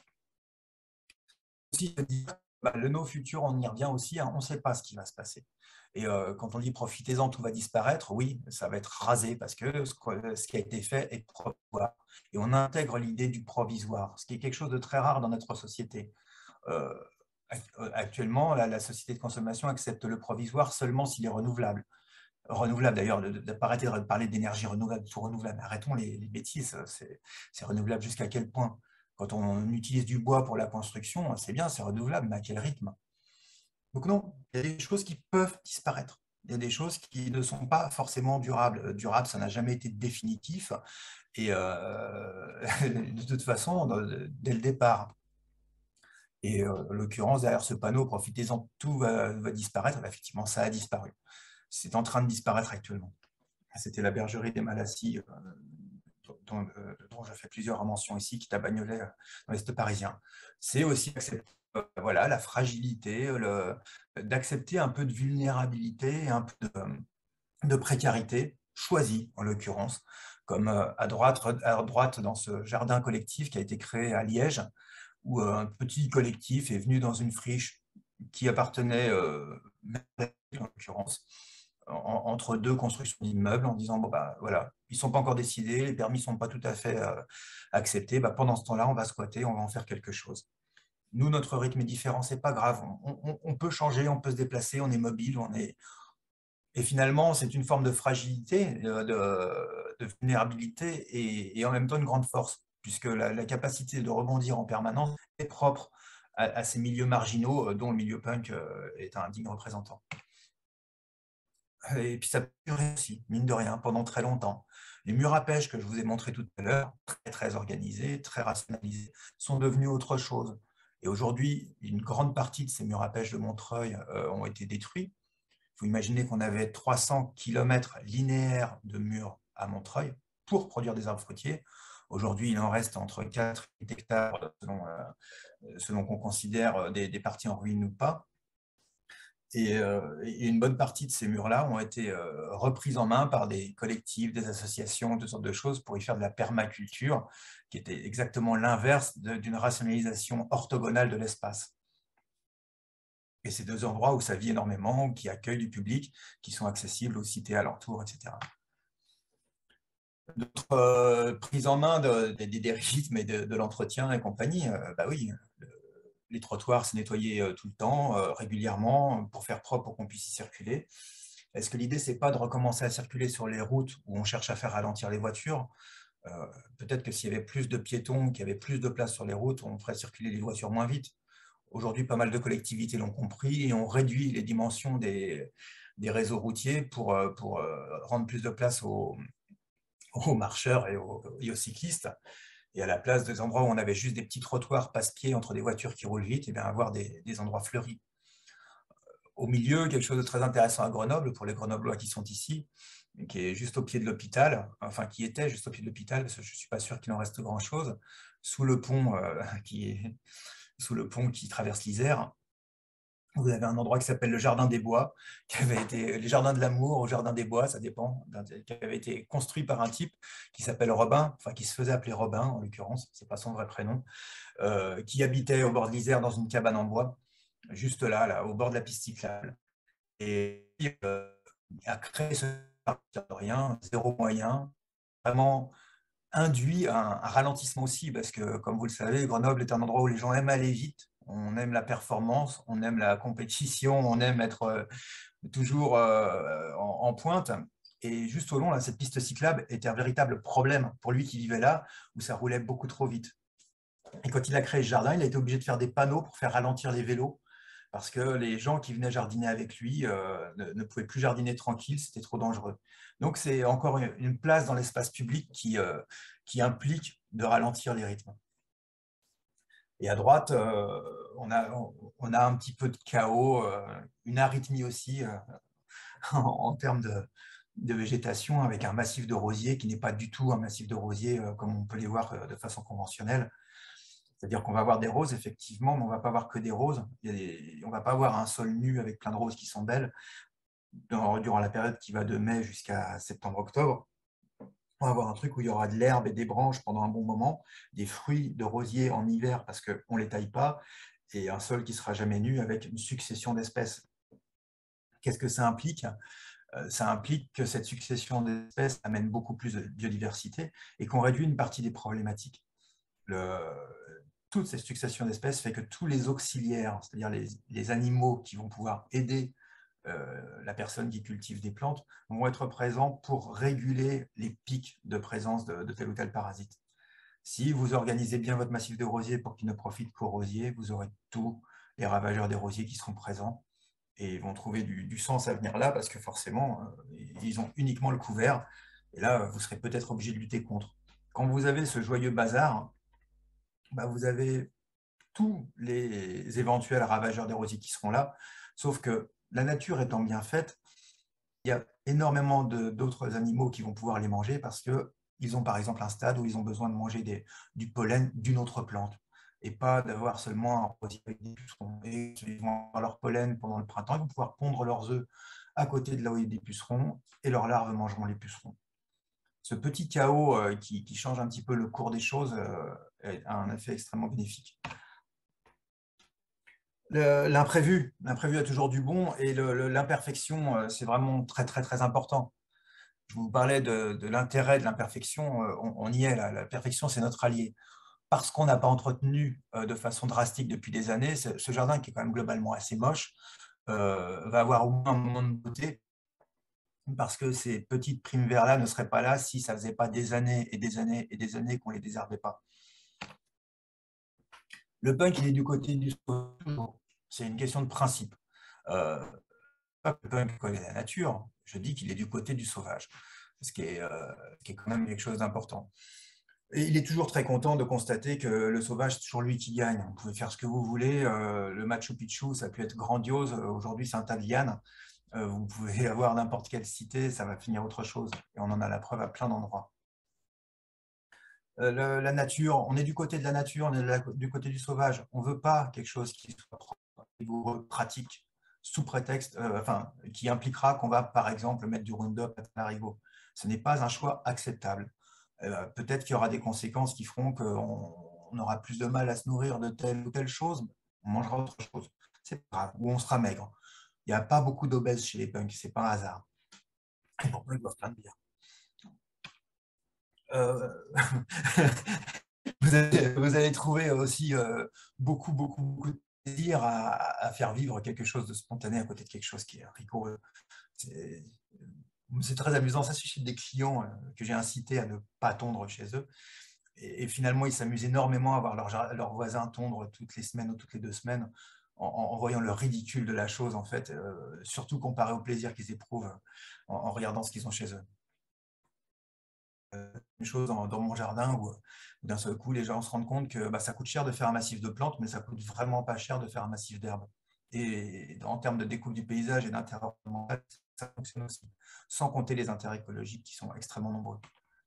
Aussi, bah, le no futur, on y revient aussi, hein, on ne sait pas ce qui va se passer. Et euh, quand on dit profitez-en, tout va disparaître, oui, ça va être rasé parce que ce, ce qui a été fait est provisoire. Et on intègre l'idée du provisoire, ce qui est quelque chose de très rare dans notre société. Euh, actuellement, la, la société de consommation accepte le provisoire seulement s'il est renouvelable. Renouvelable d'ailleurs, arrêtez de parler d'énergie renouvelable, tout renouvelable. Arrêtons les, les bêtises, c'est renouvelable jusqu'à quel point? Quand on utilise du bois pour la construction, c'est bien, c'est renouvelable, mais à quel rythme? Donc non, il y a des choses qui peuvent disparaître. Il y a des choses qui ne sont pas forcément durables. Durable, ça n'a jamais été définitif. Et euh, de toute façon, dès le départ. Et euh, en l'occurrence, derrière ce panneau, profitez-en, tout va, va disparaître. Bah, effectivement, ça a disparu. C'est en train de disparaître actuellement. C'était la bergerie des Malassis, euh, dont, euh, dont je fais plusieurs mentions ici, qui est à Bagnolet, euh, dans l'Est parisien. C'est aussi accepter euh, voilà, la fragilité, d'accepter un peu de vulnérabilité, un peu de, de précarité, choisie en l'occurrence, comme euh, à, droite, à droite dans ce jardin collectif qui a été créé à Liège, où euh, un petit collectif est venu dans une friche qui appartenait, euh, en l'occurrence, en, entre deux constructions d'immeubles, en disant, bon, bah, voilà, ils ne sont pas encore décidés, les permis ne sont pas tout à fait euh, acceptés, bah, pendant ce temps-là, on va squatter, on va en faire quelque chose. Nous, notre rythme est différent, c'est pas grave, on, on, on peut changer, on peut se déplacer, on est mobile, on est... Et finalement, c'est une forme de fragilité, de, de, de vulnérabilité et, et en même temps une grande force, puisque la, la capacité de rebondir en permanence est propre à, à ces milieux marginaux dont le milieu punk est un digne représentant. Et puis ça peut durer aussi, mine de rien, pendant très longtemps. Les murs à pêche que je vous ai montrés tout à l'heure, très, très organisés, très rationalisés, sont devenus autre chose. Et aujourd'hui, une grande partie de ces murs à pêche de Montreuil euh, ont été détruits. Il faut imaginer qu'on avait trois cents kilomètres linéaires de murs à Montreuil pour produire des arbres fruitiers. Aujourd'hui, il en reste entre quatre et huit hectares, selon, euh, selon qu'on considère des, des parties en ruine ou pas. Et, euh, et une bonne partie de ces murs-là ont été euh, reprises en main par des collectifs, des associations, toutes sortes de choses pour y faire de la permaculture, qui était exactement l'inverse d'une rationalisation orthogonale de l'espace. Et c'est deux endroits où ça vit énormément, qui accueillent du public, qui sont accessibles aux cités alentours, et cetera. D'autres euh, prises en main de, de, des rythmes et de, de l'entretien et compagnie, euh, bah oui, le, les trottoirs se nettoyaient euh, tout le temps, euh, régulièrement, pour faire propre pour qu'on puisse y circuler. Est-ce que l'idée, c'est pas de recommencer à circuler sur les routes où on cherche à faire ralentir les voitures? euh, Peut-être que s'il y avait plus de piétons, qu'il y avait plus de place sur les routes, on ferait circuler les voitures moins vite. Aujourd'hui, pas mal de collectivités l'ont compris et ont réduit les dimensions des, des réseaux routiers pour, pour rendre plus de place aux, aux marcheurs et aux, et aux cyclistes. Et à la place des endroits où on avait juste des petits trottoirs passe-pieds entre des voitures qui roulent vite, et bien avoir des, des endroits fleuris. Au milieu, quelque chose de très intéressant à Grenoble, pour les Grenoblois qui sont ici, qui est juste au pied de l'hôpital, enfin qui était juste au pied de l'hôpital, parce que je ne suis pas sûr qu'il en reste grand-chose, sous le pont euh, qui est sous le pont qui traverse l'Isère. Vous avez un endroit qui s'appelle le Jardin des Bois, qui avait été, les Jardins de l'Amour au Jardin des Bois, ça dépend, qui avait été construit par un type qui s'appelle Robin, enfin qui se faisait appeler Robin en l'occurrence, c'est pas son vrai prénom, euh, qui habitait au bord de l'Isère dans une cabane en bois, juste là, là, au bord de la piste cyclable. Et euh, il a créé ce parti de rien, zéro moyen, vraiment induit un, un ralentissement aussi, parce que, comme vous le savez, Grenoble est un endroit où les gens aiment aller vite, on aime la performance, on aime la compétition, on aime être euh, toujours euh, en, en pointe. Et juste au long, là, cette piste cyclable était un véritable problème pour lui qui vivait là, où ça roulait beaucoup trop vite. Et quand il a créé ce jardin, il a été obligé de faire des panneaux pour faire ralentir les vélos, parce que les gens qui venaient jardiner avec lui euh, ne, ne pouvaient plus jardiner tranquille, c'était trop dangereux. Donc c'est encore une place dans l'espace public qui, euh, qui implique de ralentir les rythmes. Et à droite, euh, on, a, on a un petit peu de chaos, euh, une arythmie aussi euh, en, en termes de, de végétation, avec un massif de rosiers qui n'est pas du tout un massif de rosiers euh, comme on peut les voir euh, de façon conventionnelle. C'est-à-dire qu'on va avoir des roses, effectivement, mais on ne va pas avoir que des roses. Il y a des... On ne va pas avoir un sol nu avec plein de roses qui sont belles dans... durant la période qui va de mai jusqu'à septembre-octobre. On va avoir un truc où il y aura de l'herbe et des branches pendant un bon moment, des fruits de rosiers en hiver parce qu'on ne les taille pas, et un sol qui ne sera jamais nu avec une succession d'espèces. Qu'est-ce que ça implique? Ça implique que cette succession d'espèces amène beaucoup plus de biodiversité et qu'on réduit une partie des problématiques. Le... Toute cette succession d'espèces fait que tous les auxiliaires, c'est-à-dire les, les animaux qui vont pouvoir aider euh, la personne qui cultive des plantes, vont être présents pour réguler les pics de présence de, de tel ou tel parasite. Si vous organisez bien votre massif de rosiers pour qu'il ne profite qu'aux rosiers, vous aurez tous les ravageurs des rosiers qui seront présents et vont trouver du, du sens à venir là parce que forcément, euh, ils ont uniquement le couvert et là, vous serez peut-être obligé de lutter contre. Quand vous avez ce joyeux bazar, bah vous avez tous les éventuels ravageurs d'érosie qui seront là, sauf que la nature étant bien faite, il y a énormément d'autres animaux qui vont pouvoir les manger parce qu'ils ont par exemple un stade où ils ont besoin de manger des, du pollen d'une autre plante et pas d'avoir seulement un rosier avec des pucerons. Et ils vont avoir leur pollen pendant le printemps, ils vont pouvoir pondre leurs œufs à côté de là où il y a des pucerons et leurs larves mangeront les pucerons. Ce petit chaos euh, qui, qui change un petit peu le cours des choses euh, a un effet extrêmement bénéfique. L'imprévu, l'imprévu a toujours du bon et l'imperfection, c'est vraiment très, très, très important. Je vous parlais de, de l'intérêt de l'imperfection, on, on y est là, la perfection, c'est notre allié. Parce qu'on n'a pas entretenu de façon drastique depuis des années, ce jardin qui est quand même globalement assez moche, euh, va avoir au moins un moment de beauté parce que ces petites primes verts-là ne seraient pas là si ça ne faisait pas des années et des années et des années qu'on ne les désherbait pas. Le punk, il est du côté du sauvage. C'est une question de principe. Euh, pas le punk connaît la nature, je dis qu'il est du côté du sauvage, ce qui est, euh, qui est quand même quelque chose d'important. Et il est toujours très content de constater que le sauvage, c'est toujours lui qui gagne. Vous pouvez faire ce que vous voulez. Euh, le Machu Picchu, ça peut être grandiose. Aujourd'hui, c'est un tas de lianes. Euh, vous pouvez avoir n'importe quelle cité, ça va finir autre chose. Et on en a la preuve à plein d'endroits. Euh, le, la nature, on est du côté de la nature, on est la, du côté du sauvage. On ne veut pas quelque chose qui soit propre, rigoureux, pratique, sous prétexte, euh, enfin, qui impliquera qu'on va, par exemple, mettre du Roundup à Tanarigo. Ce n'est pas un choix acceptable. Euh, Peut-être qu'il y aura des conséquences qui feront qu'on on aura plus de mal à se nourrir de telle ou telle chose, on mangera autre chose. C'est pas grave, ou on sera maigre. Il n'y a pas beaucoup d'obèses chez les punks, c'est pas un hasard. Et pourtant, ils boivent plein de bière. Euh... vous, allez, vous allez trouver aussi euh, beaucoup, beaucoup, beaucoup de plaisir à, à faire vivre quelque chose de spontané à côté de quelque chose qui est rigoureux. C'est très amusant, ça suscite des clients euh, que j'ai incités à ne pas tondre chez eux. Et, et finalement, ils s'amusent énormément à voir leurs leur voisins tondre toutes les semaines ou toutes les deux semaines en, en voyant le ridicule de la chose, en fait, euh, surtout comparé au plaisir qu'ils éprouvent en, en regardant ce qu'ils ont chez eux. Euh, une chose dans, dans mon jardin où, où d'un seul coup, les gens se rendent compte que bah, ça coûte cher de faire un massif de plantes, mais ça coûte vraiment pas cher de faire un massif d'herbes. Et en termes de découpe du paysage et d'intérêt environnemental, ça fonctionne aussi, sans compter les intérêts écologiques qui sont extrêmement nombreux.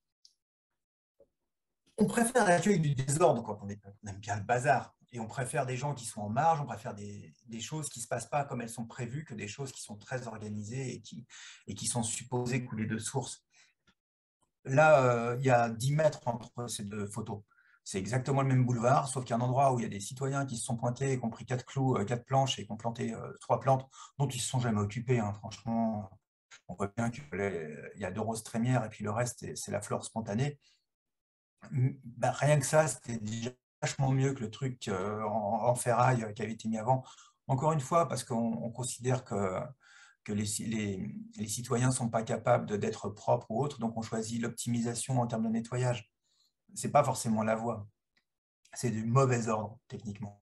On préfère l'accueil du désordre quand on, est, on aime bien le bazar. Et on préfère des gens qui sont en marge, on préfère des, des choses qui ne se passent pas comme elles sont prévues que des choses qui sont très organisées et qui, et qui sont supposées couler de source. Là, euh, il y a dix mètres entre ces deux photos. C'est exactement le même boulevard, sauf qu'il y a un endroit où il y a des citoyens qui se sont pointés et qui ont pris quatre clous, euh, quatre planches et qui ont planté euh, trois plantes dont ils ne se sont jamais occupés. Hein, franchement, on voit bien qu'il y a deux roses trémières et puis le reste, c'est la flore spontanée. Ben, rien que ça, c'était déjà vachement mieux que le truc euh, en, en ferraille qui avait été mis avant. Encore une fois, parce qu'on considère que, que les, les, les citoyens ne sont pas capables d'être propres ou autres, donc on choisit l'optimisation en termes de nettoyage. Ce n'est pas forcément la voie. C'est du mauvais ordre, techniquement.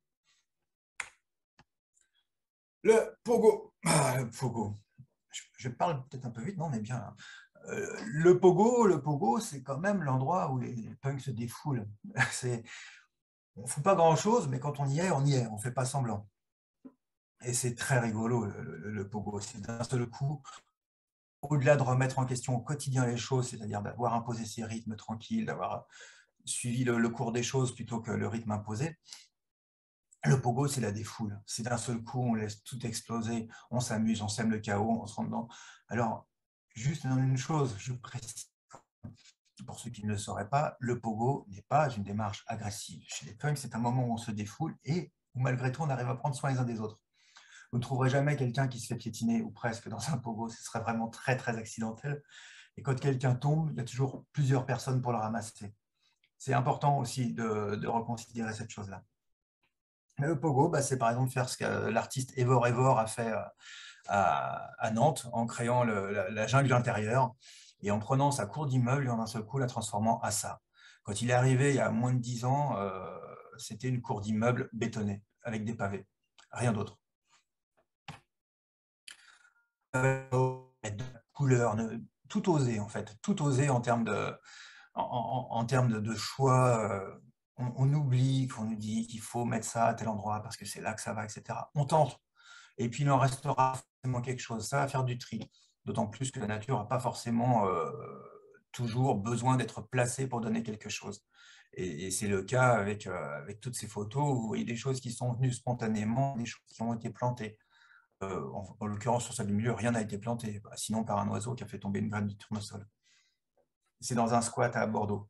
Le pogo. Ah, le pogo. Je, je parle peut-être un peu vite, non, mais bien. Euh, le pogo, le pogo, c'est quand même l'endroit où les, les punks se défoulent. C'est on ne fout pas grand-chose, mais quand on y est, on y est, on ne fait pas semblant. Et c'est très rigolo, le, le, le pogo. C'est d'un seul coup, au-delà de remettre en question au quotidien les choses, c'est-à-dire d'avoir imposé ses rythmes tranquilles, d'avoir suivi le, le cours des choses plutôt que le rythme imposé, le pogo, c'est la défoule. C'est d'un seul coup, on laisse tout exploser, on s'amuse, on sème le chaos, on se rend dedans. Alors, juste une chose, je précise, pour ceux qui ne le sauraient pas, le pogo n'est pas une démarche agressive. Chez les punks, c'est un moment où on se défoule et où malgré tout, on arrive à prendre soin les uns des autres. Vous ne trouverez jamais quelqu'un qui se fait piétiner ou presque dans un pogo, ce serait vraiment très très accidentel. Et quand quelqu'un tombe, il y a toujours plusieurs personnes pour le ramasser. C'est important aussi de, de reconsidérer cette chose-là. Le pogo, bah, c'est par exemple faire ce que l'artiste Evor Evor a fait à, à Nantes en créant le, la, la jungle intérieure et en prenant sa cour d'immeuble et en un seul coup la transformant à ça. Quand il est arrivé il y a moins de dix ans, euh, c'était une cour d'immeuble bétonnée avec des pavés, rien d'autre. De couleurs, tout oser en fait, tout oser en termes de, en, en, en termes de, de choix. Euh, on, on oublie qu'on nous dit qu'il faut mettre ça à tel endroit parce que c'est là que ça va, et cetera. On tente. Et puis, il en restera forcément quelque chose. Ça va faire du tri. D'autant plus que la nature n'a pas forcément euh, toujours besoin d'être placée pour donner quelque chose. Et, et c'est le cas avec, euh, avec toutes ces photos. Vous voyez des choses qui sont venues spontanément, des choses qui ont été plantées. Euh, en, en l'occurrence, sur celle du milieu, rien n'a été planté, bah, sinon par un oiseau qui a fait tomber une graine de tournesol. C'est dans un squat à Bordeaux.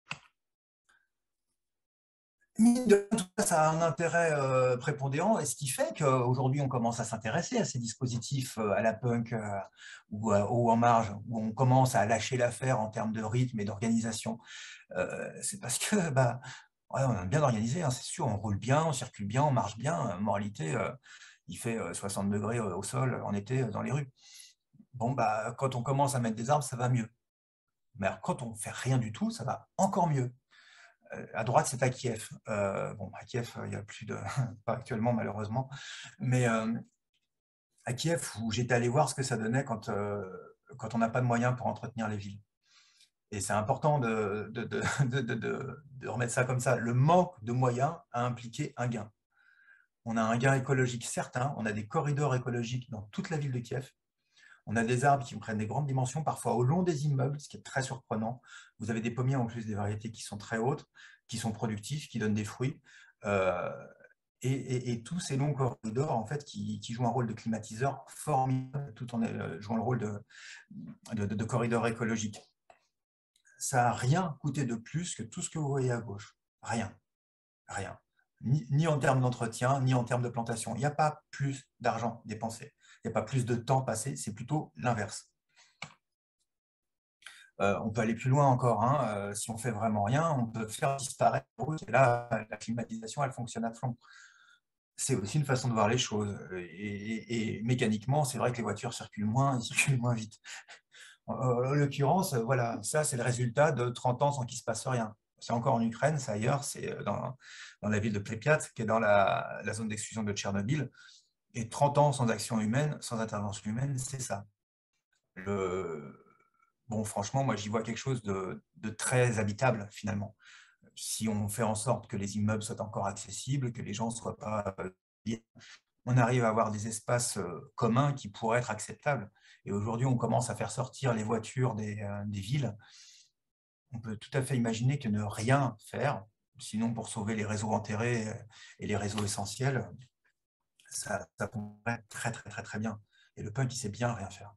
Mine de rien, tout ça, ça a un intérêt euh, prépondérant, et ce qui fait qu'aujourd'hui, on commence à s'intéresser à ces dispositifs euh, à la punk euh, ou, euh, ou en marge, où on commence à lâcher l'affaire en termes de rythme et d'organisation. Euh, c'est parce que, bah, ouais, on est bien organisé, hein, c'est sûr, on roule bien, on circule bien, on marche bien. En moralité, euh, il fait euh, soixante degrés au sol en été euh, dans les rues. Bon, bah, quand on commence à mettre des arbres, ça va mieux. Mais alors, quand on ne fait rien du tout, ça va encore mieux. À droite, c'est à Kiev. Euh, bon, à Kiev, il n'y a plus de... pas actuellement, malheureusement. Mais euh, à Kiev, où j'étais allé voir ce que ça donnait quand, euh, quand on n'a pas de moyens pour entretenir les villes. Et c'est important de, de, de, de, de, de remettre ça comme ça. Le manque de moyens a impliqué un gain. On a un gain écologique certain. On a des corridors écologiques dans toute la ville de Kiev. On a des arbres qui prennent des grandes dimensions, parfois au long des immeubles, ce qui est très surprenant. Vous avez des pommiers, en plus des variétés qui sont très hautes, qui sont productifs, qui donnent des fruits. Euh, et, et, et tous ces longs corridors, en fait, qui, qui jouent un rôle de climatiseur formidable, tout en euh, jouant le rôle de, de, de, de corridor écologique. Ça n'a rien coûté de plus que tout ce que vous voyez à gauche. Rien. Rien. Ni, ni en termes d'entretien, ni en termes de plantation. Il n'y a pas plus d'argent dépensé. Il n'y a pas plus de temps passé, c'est plutôt l'inverse. Euh, on peut aller plus loin encore. Hein. Euh, si on fait vraiment rien, on peut faire disparaître la route. Et là, la climatisation, elle fonctionne à fond. C'est aussi une façon de voir les choses. Et, et, et mécaniquement, c'est vrai que les voitures circulent moins, elles circulent moins vite. En, en l'occurrence, voilà, ça, c'est le résultat de trente ans sans qu'il ne se passe rien. C'est encore en Ukraine, c'est ailleurs, c'est dans, dans la ville de Pripyat, qui est dans la, la zone d'exclusion de Tchernobyl. Et trente ans sans action humaine, sans intervention humaine, c'est ça. Le... Bon, franchement, moi, j'y vois quelque chose de, de très habitable, finalement. Si on fait en sorte que les immeubles soient encore accessibles, que les gens ne soient pas... On arrive à avoir des espaces communs qui pourraient être acceptables. Et aujourd'hui, on commence à faire sortir les voitures des, euh, des villes. On peut tout à fait imaginer que ne rien faire, sinon pour sauver les réseaux enterrés et les réseaux essentiels, ça, ça pourrait être très, très, très, très bien. Et le punk, il sait bien rien faire.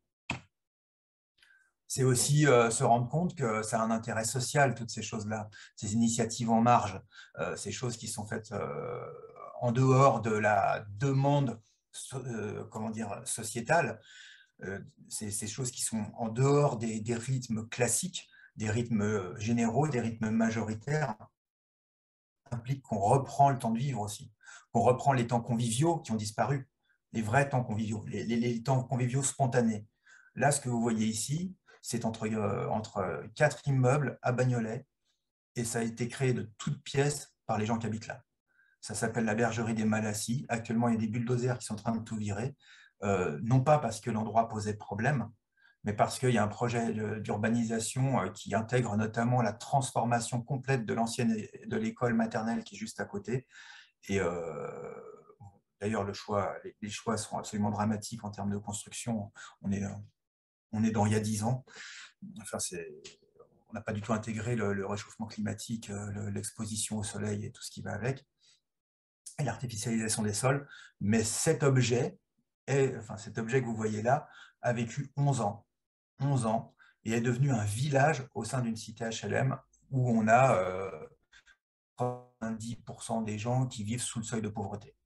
C'est aussi euh, se rendre compte que ça a un intérêt social, toutes ces choses-là, ces initiatives en marge, euh, ces choses qui sont faites euh, en dehors de la demande euh, comment dire, sociétale, euh, ces, ces choses qui sont en dehors des, des rythmes classiques, des rythmes généraux, des rythmes majoritaires, impliquent qu'on reprend le temps de vivre aussi, qu'on reprend les temps conviviaux qui ont disparu, les vrais temps conviviaux, les, les, les temps conviviaux spontanés. Là, ce que vous voyez ici, c'est entre, euh, entre quatre immeubles à Bagnolet, et ça a été créé de toutes pièces par les gens qui habitent là. Ça s'appelle la bergerie des Malassis. Actuellement, il y a des bulldozers qui sont en train de tout virer, euh, non pas parce que l'endroit posait problème, mais parce qu'il y a un projet d'urbanisation qui intègre notamment la transformation complète de l'ancienne de l'école maternelle qui est juste à côté. Et euh, d'ailleurs, le choix, les, les choix sont absolument dramatiques en termes de construction. On est, on est dans il y a dix ans. Enfin, on n'a pas du tout intégré le, le réchauffement climatique, l'exposition au soleil et tout ce qui va avec, et l'artificialisation des sols. Mais cet objet, est, enfin, cet objet que vous voyez là a vécu onze ans. onze ans et est devenu un village au sein d'une cité H L M où on a euh, quatre-vingt-dix pour cent des gens qui vivent sous le seuil de pauvreté.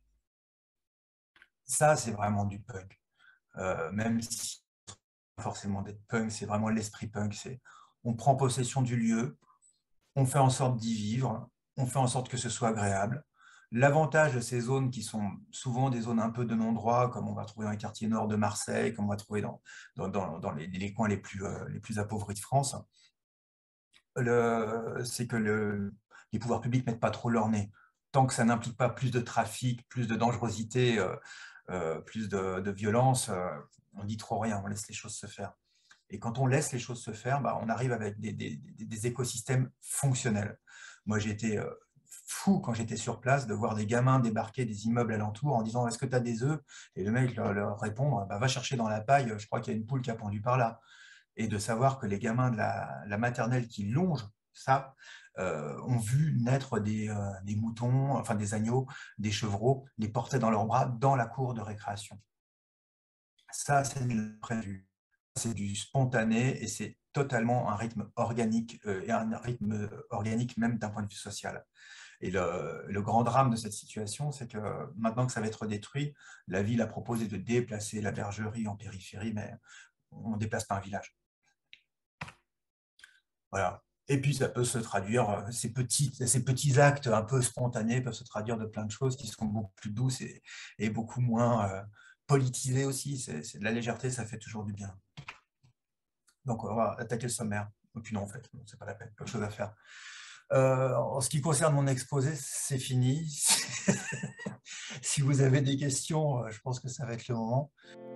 Ça, c'est vraiment du punk. Euh, même si forcément d'être punk, c'est vraiment l'esprit punk. C'est on prend possession du lieu, on fait en sorte d'y vivre, on fait en sorte que ce soit agréable. L'avantage de ces zones qui sont souvent des zones un peu de non-droit, comme on va trouver dans les quartiers nord de Marseille, comme on va trouver dans, dans, dans, dans les, les coins les plus, euh, les plus appauvris de France, c'est que le, les pouvoirs publics ne mettent pas trop leur nez. Tant que ça n'implique pas plus de trafic, plus de dangerosité, euh, euh, plus de, de violence, euh, on dit trop rien, on laisse les choses se faire. Et quand on laisse les choses se faire, bah, on arrive avec des, des, des écosystèmes fonctionnels. Moi, j'ai été euh, fou quand j'étais sur place de voir des gamins débarquer des immeubles alentours en disant « Est-ce que tu as des œufs ?» Et le mec leur, leur répond bah, « Va chercher dans la paille, je crois qu'il y a une poule qui a pondu par là. » Et de savoir que les gamins de la, la maternelle qui longent ça euh, ont vu naître des, euh, des moutons, enfin des agneaux, des chevreaux, les porter dans leurs bras dans la cour de récréation. Ça, c'est du, c'est du spontané et c'est totalement un rythme organique euh, et un rythme organique même d'un point de vue social. Et le, le grand drame de cette situation, c'est que maintenant que ça va être détruit, la ville a proposé de déplacer la bergerie en périphérie, mais on ne déplace pas un village. Voilà. Et puis, ça peut se traduire, ces petits, ces petits actes un peu spontanés peuvent se traduire de plein de choses qui sont beaucoup plus douces et, et beaucoup moins euh, politisées aussi. C'est de la légèreté, ça fait toujours du bien. Donc, on va attaquer le sommaire. Et puis non, en fait, c'est pas la peine, pas de chose à faire. Euh, en ce qui concerne mon exposé, c'est fini. Si vous avez des questions, je pense que ça va être le moment.